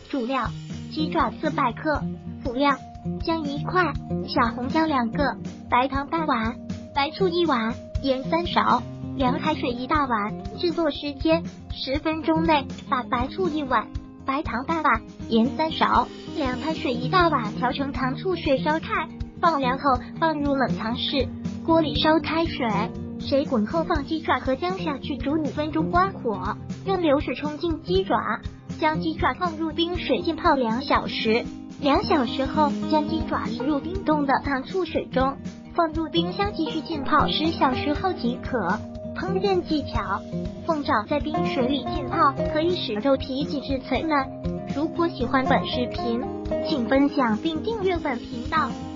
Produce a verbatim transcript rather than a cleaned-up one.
主料：鸡爪四百克。辅料：姜一块，小红椒两个，白糖半碗，白醋一碗，盐三勺，凉开水一大碗。制作时间：十分钟内把白醋一碗、白糖半碗、盐三勺、凉开水一大碗调成糖醋水，烧开，放凉后放入冷藏室。锅里烧开水，水滚后放鸡爪和姜下去煮五分钟，关火，用流水冲净鸡爪，将鸡爪放入冰水浸泡两小时。两小时后，将鸡爪移入冰冻的糖醋水中，放入冰箱继续浸泡十小时后即可。烹饪技巧：凤爪在冰水里浸泡，可以使肉皮紧致脆嫩。如果喜欢本视频，请分享并订阅本频道。